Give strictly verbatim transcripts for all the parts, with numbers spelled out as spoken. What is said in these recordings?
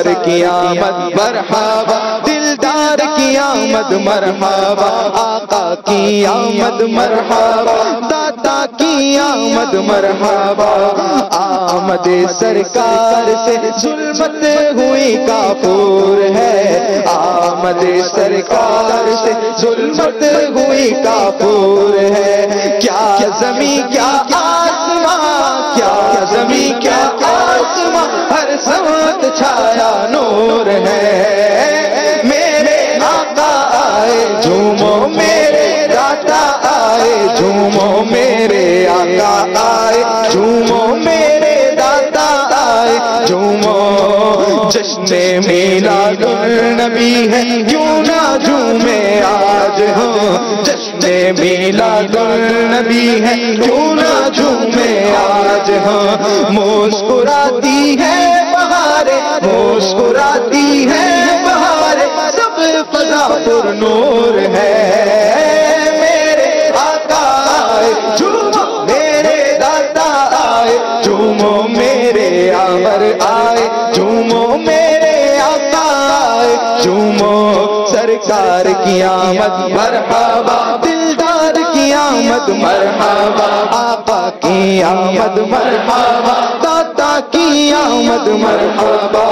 سرکار کی آمد مرحبا، دلدار کی آمد مرحبا، آقا کی آمد مرحبا، داتا کی آمد مرحبا، آمد سرکار سے ظلمت ہوئی کافور ہے، آمد سرکار سے ظلمت ہوئی کافور ہے، کیا زمین کیا آسمان، کیا زمین کیا آسمان، ہر سمت چھایا نور ہے، میرے آقا آئے جھومو، میرے داتا آئے جھومو، میرے آقا آئے جھومو، میرے داتا آئے جھومو، جشن میلاد النبی ہے کیوں نہ جھومے آج ہم، جشن میلاد النبی ہے کیوں نہ جھومے آج ہم، مسکراتی ہے بہاریں، مسکراتی ہے بہاریں، سب فضا پر نور ہے، میرے آقا آئے جھومو، میرے داتا آئے جھومو، میرے آمر آئے جھومو، میرے آقا آئے جھومو، سرکار کی آمد مرحبا، دلدار کی آمد مرحبا، آقا کی آمد مرحبا، داتا کی آمد مرحبا،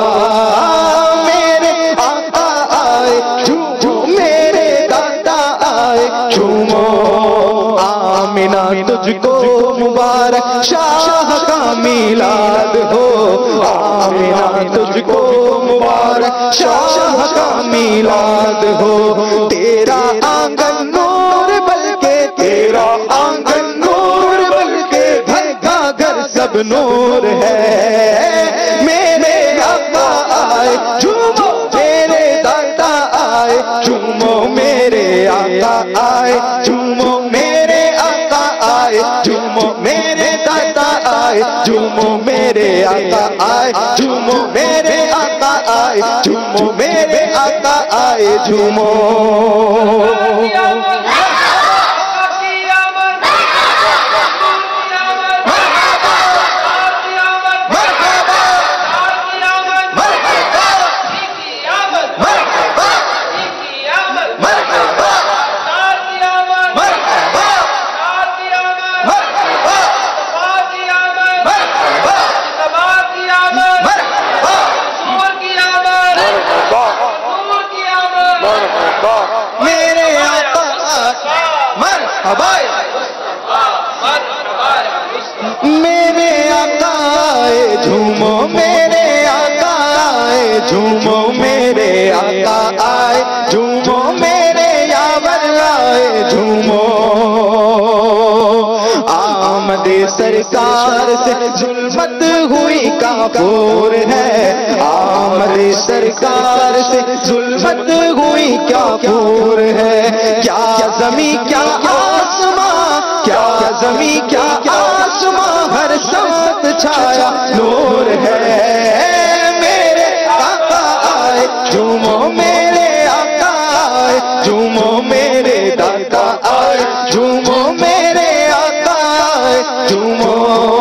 میرے آقا آئے جھومو، میرے داتا آئے جھومو، آمینہ تجھ کو مبارک شاہ کا میلاد ہو، آمینہ تجھ کو مبارک شاہ کا میلاد ہو، تیرا آنگن نور بلکہ تیرا آنگن نور بلکہ گھر کا گھر سب نور ہے، میرے آقا آئے جھومو، میرے داتا آئے جھومو، میرے آقا آئے جھومو، میرے آقا آئے جھومو، میرے داتا آئے جھومو، میرے آقا آئے جھومو، میرے آقا آئے جھومو، میرے آقا آئے جھومو، میرے آقا آئے جھومو، میرے آقا آئے جھومو، میرے آقا آئے جھومو، میرے یاور آئے جھومو، آمد سرکار سے ظلمت ہوئی کافور ہے، آمد سرکار سے ظلمت ہوئی کافور ہے، کیا زمین کیا آسمان، کیا زمین کیا آسمان، ہر سمت چھایا نور ہے، میرے آقا آئے جھومو، میرے آقا آئے جھومو، میرے داتا آئے جھومو، میرے آقا آئے جھومو،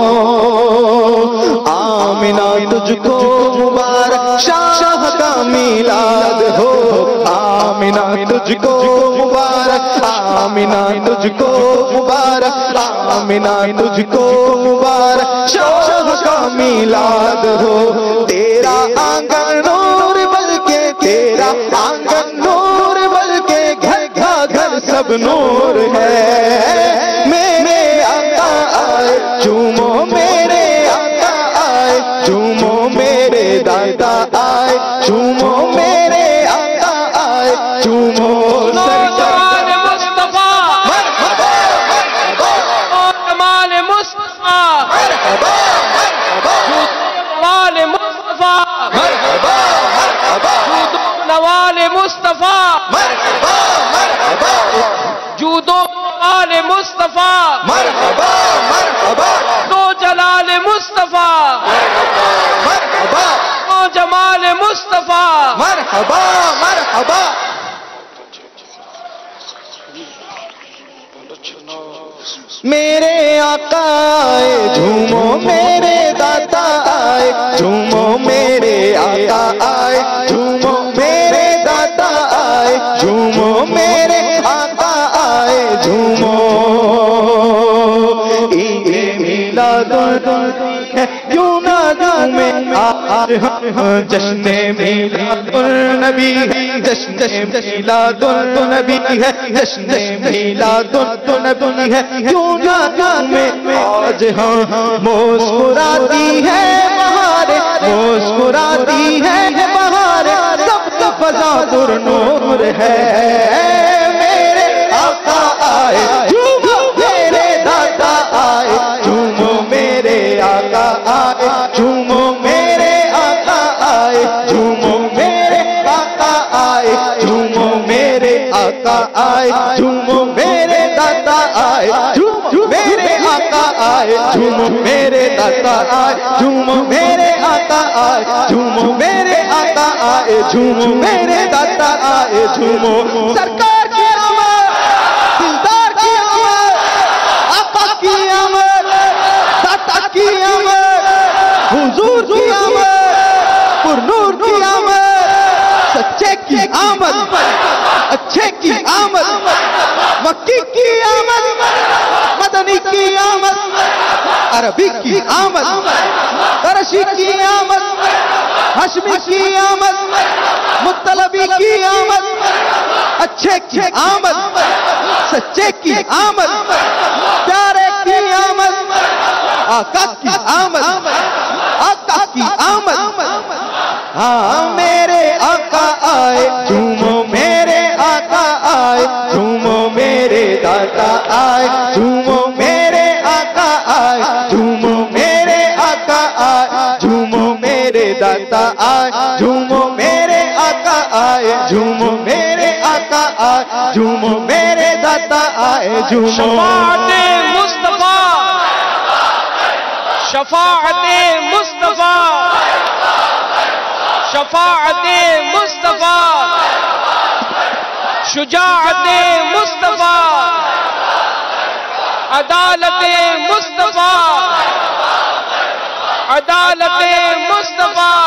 آمینہ تجھ کو مبارک شاہ کا میلاد ہو، آمینہ تجھ کو مبارک، آمینہ تجھ کو مبارک، آمینہ تجھ کو مبارک شاہ کا میلاد ہو، تیرا آنگن نور بلکہ تیرا آنگن نور بلکہ گھر کا گھر سب نور ہے، میرے آقا آئے جھومو، میرے آقا آئے جھومو، میرے دادا آئے جھومو، میرے آقا آئے جھومو، سرکار مصطفیٰ مرحبا مرحبا کمال مصطفیٰ مرحبا مرحبا نوال مصطفیٰ مرحبا مرحبا نوال مصطفیٰ مرحبا مرحبا جودو نوال مصطفیٰ مرحبا مرحبا تو جلال مصطفیٰ مرحبا تو جمال مصطفیٰ مرحبا مرحبا، میرے آقا آئے جھومو، میرے داتا آئے جھومو، میرے آقا آئے النبی ہے، کیوں نہ دوں میں آج ہم جشن میلاد النبی ہے، جشن میلاد النبی ہے، جشن میلاد النبی ہے، کیوں نہ دوں میں آج ہم مسکراتی ہے بہار، مسکراتی ہے بہار، سب کا فضا پر نور ہے، میرے آقا آئے جھومو میرے دادا آئے، جھومو میرے آقا آئے، جھومو میرے آقا آئے، جھومو میرے آقا آئے، جھومو میرے آقا آئے، جھومو میرے دادا آئے، جھومو میرے آقا آئے، جھومو میرے دادا آئے، جھومو میرے آقا آئے، جھومو میرے آقا آئے، جھومو میرے دادا آئے، جھومو سرکار کی آمد، دلدار کی آمد، آقا کی آمد، دادا کی آمد، حضور کی آمد، پر نور کی آمد، سچے کی آمد، اچھے کی آمد، مکی کی آمد، مدنی کی آمد، عربی کی آمد، قرشی کی آمد، ہاشمی کی آمد، مطلبی کی آمد، اچھے کی آمد، سچے کی آمد، پیارے کی آمد، آقا کی آمد، آقا کی آمد، ہاں میرے آقا آئے، جھومو میرے آقا آئے، جھومو میرے دادا آئے، جھومو میرے آقا آئے، جھومو میرے آقا آئے، جھومو میرے دادا آئے، جھومو میرے آقا آئے، جھومو میرے آقا آئے، جھومو میرے دادا آئے، جھومو شفاعت مصطفیٰ، شفاعت مصطفیٰ، شفاعت مصطفیٰ، شجاعت مصطفیٰ، عدالت مصطفیٰ، عدالت مصطفیٰ،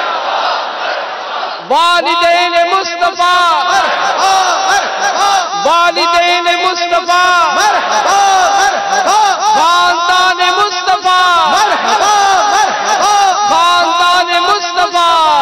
والدین مصطفیٰ، والدین مصطفیٰ، خاندان مصطفیٰ، خاندان مصطفیٰ،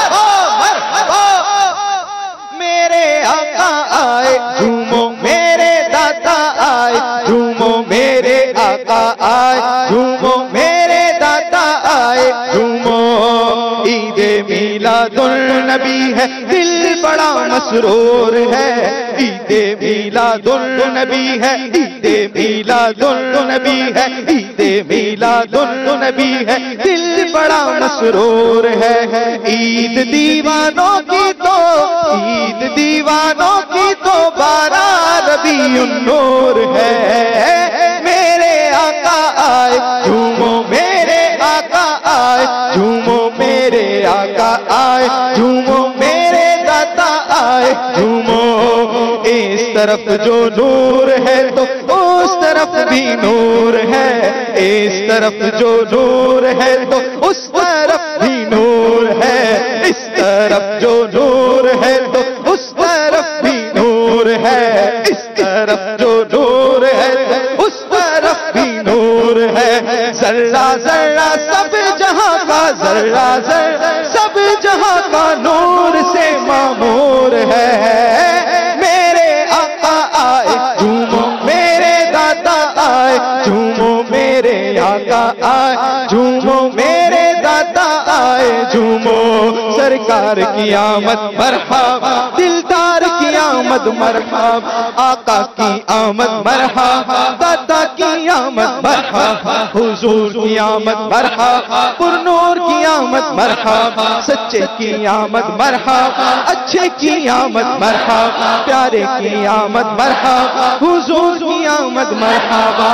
میرے آقا آئے، جھومو میرے دادا آئے، جھومو میرے آقا آئے، جھومو میرے دادا آئے، جھومو عید میلاد النبی ہے، دل بڑا مسرور ہے، عید میلاد النبی ہے، عید میلاد النبی ہے، عید میلاد النبی ہے، دل بڑا مسرور ہے، عید دیوانوں کی تو عید دیوانوں کی تو بارہ ربیع النور ہے، میرے آقا آئے، جھومو میرے آقا آئے، جھومو میرے آقا آئے، جھومو میرے دادا آئے، جھومو اس طرف جو نور ہے تو اس طرف بھی نور ہے، اس طرف جو نور ہے تو اس طرف بھی نور ہے، اس طرف جو نور ہے تو اس طرف بھی نور ہے، اس طرف جو نور ہے تو اس طرف بھی نور ہے، ذرہ ذرہ سب جہاں کا ذرہ ذرہ سب جہاں کا نور سے معمور ہے، میرے آقا آئے، جھومو میرے دادا آئے، جھومو میرے آقا آئے، جھومو میرے دادا آئے، جھومو سرکار کی آمد مرحبا، دلدار کی آمد مرحبا، آقا کی آمد مرحبا، دادا کی آمد مرحبا، حضور کی آمد مرحبا، پر نور کی آمد مرحبا، سچے کی آمد مرحبا، اچھے کی آمد مرحبا، پیارے کی آمد مرحبا، حضور کی آمد مرحبا،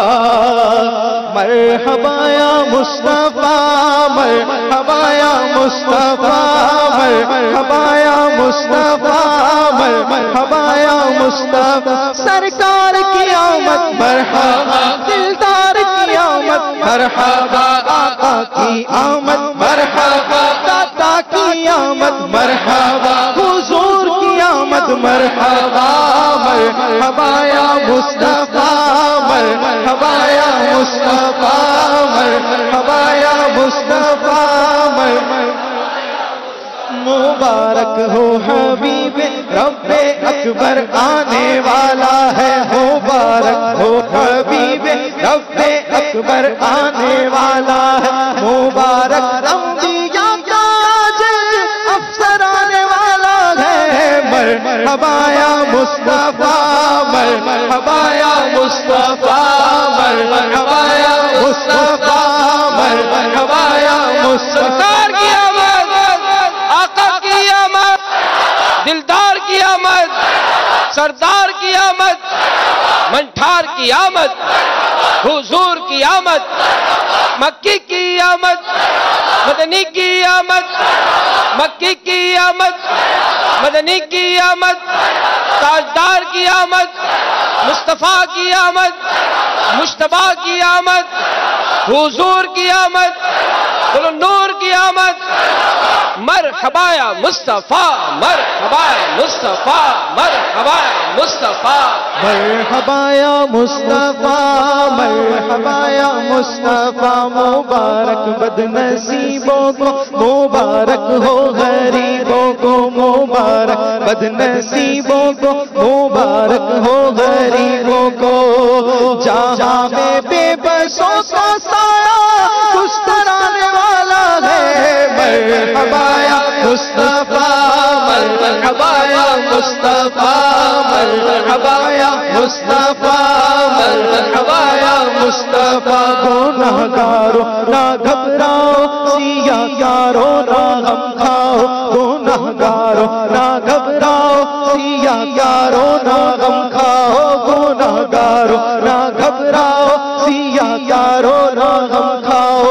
مرحبا یا مصطفیٰ، مرحبا یا مصطفیٰ، مرحبا یا مصطفیٰ، مرحبا یا مصطفیٰ، سرکار کی آمد مرحبا، دلدار کی آمد مرحبا، آقا کی آمد مرحبا، دادا کی آمد مرحبا، حضور کی آمد مرحبا، مرحبا یا مصطفیٰ مرحبا یا مصطفیٰ مرحبا یا مصطفیٰ مبارک ہو حبیب رب اکبر آنے والا ہے مبارک ہو حبیب رب اکبر آنے والا ہے مبارک انبیاء کا افسر آنے والا ہے مرحبا یا مصطفیٰ مرحبا یا مصطفیٰ مرحبا یا مصطفیٰ مرحبا یا مصطفیٰ دلدار کی آمد سردار کی آمد منٹھار کی آمد حضور کی آمد مکی کی آمد مدنی کی آمد مکی کی آمد مدنی کی آمد تاجدار کی آمد مصطفیٰ کی آمد مجتبیٰ کی آمد حضور کی آمد نور کی آمد مرحبا یا مصطفیٰ مرحبا یا مصطفیٰ مرحبا یا مصطفیٰ مرحبا یا مصطفیٰ مرحبا یا مصطفیٰ مبارک بد نصیبوں کو مبارک ہو غریبوں کو مبارک بد نصیبوں کو مبارک ہو غریبوں کو جہاں میں بے بسوں کا سایہ گسترانے والا ہے مرحبا یا مصطفیٰ مرحبا یا مصطفیٰ مرحبا یا مصطفیٰ مرحبا یا مصطفیٰ گنہگارو نہ گھبراؤ سیاہ یارو نہ غم کھاؤ گنہگارو نہ گھبراؤ سیاہ یارو نہ غم کھاؤ گنہگارو نہ گھبراؤ سیاہ یارو نہ غم کھاؤ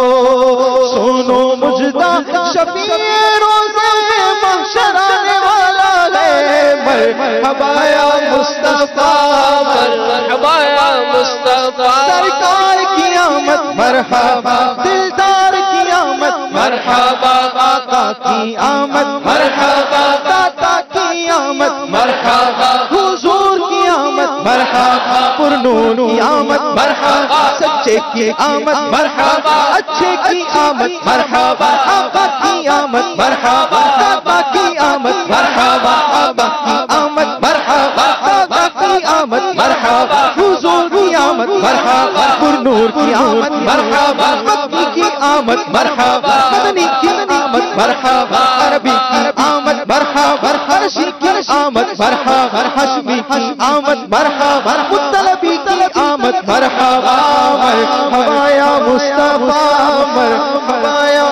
سنو مجدہ شفیع روزے محشر آنے والا ہے مرحبا یا مصطفیٰ مرحبا یا مصطفیٰ سرکار کی آمد مرحبا دلدار کی آمد مرحبا آقا کی آمد مرحبا داتا کی آمد مرحبا حضور کی آمد مرحبا پرنور کی آمد مرحبا سچے کی آمد مرحبا اچھے کی آمد مرحبا آقا کی آمد مرحبا داتا کی آمد مرحبا آبا کی آمد مرحبا داتا کی آمد مرحبا حضور کی آمد مرحبا پرنور کی آمد مرحبا مکی کی آمد مرحبا مدنی کی آمد مرحبا عربی کی آمد مرحبا عرشی کی آمد مرحبا حشمی کی آمد مرحبا مطلبی کی آمد مرحبا مرحبا یا مصطفیٰ مرحبا یا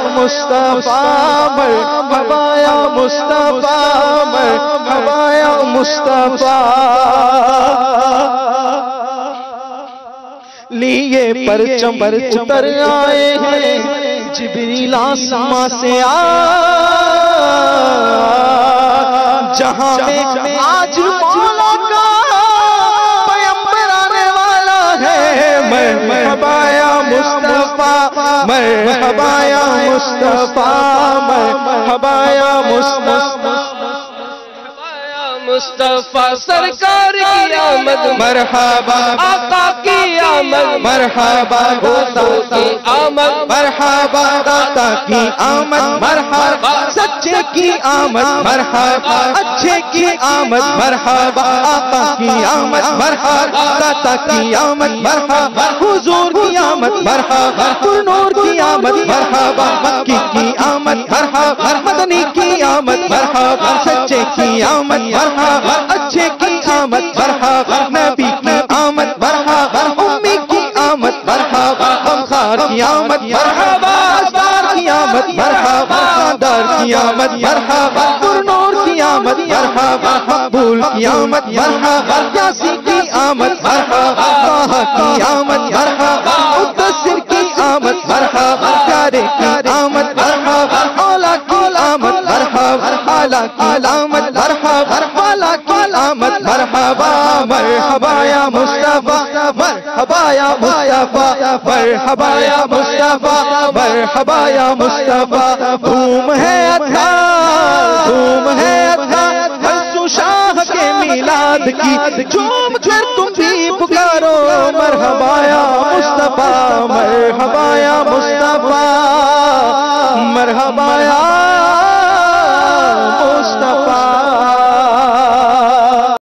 مصطفیٰ مرحبا یا مصطفیٰ مرحبا یا مصطفیٰ لیے پرچم اتر آئے ہیں جبریل آسمان سے آ جہاں میں آج مولا کا پیغمبر آنے والا ہے مرحبا یا مصطفیٰ مرحبا یا مصطفیٰ مرحبا یا مصطفیٰ مصطفیٰ سرکار کی آمد مرحبا آقا کی آمد مرحبا حضور کی آمد مرحبا داتا کی آمد مرحبا سچے کی آمد مرحبا اچھے کی آمد مرحبا آقا کی آمد مرحبا داتا کی آمد مرحبا حضور کی آمد مرحبا پرنور کی آمد مرحبا مکی کی آمد مرحبا مدنی کی آمد مرحبا سچے کی آمد مرحبا اچھے کی آمد مرحبا نبی کی آمد مرحبا امی کی آمد مرحبا غمخوار کی آمد مرحبا ازدار کی آمد مرحبا خاندار کی آمد مرحبا پرنور کی آمد مرحبا مقبول کی آمد مرحبا یاسی کی آمد مرحبا طه کی آمد مرحبا مدثر کی آمد مرحبا پیارے کی آمد مرحبا اولا کی آمد مرحبا اعلیٰ کی آمد مرحبا والا کی آمد مرحبا مرحبا یا مصطفیٰ مرحبا یا مصطفیٰ مرحبا یا مصطفیٰ مرحبا یا مصطفیٰ دھوم ہے عطا دھوم ہے عطا حسن شاہ کے میلاد میلاد کی جھوم کر تم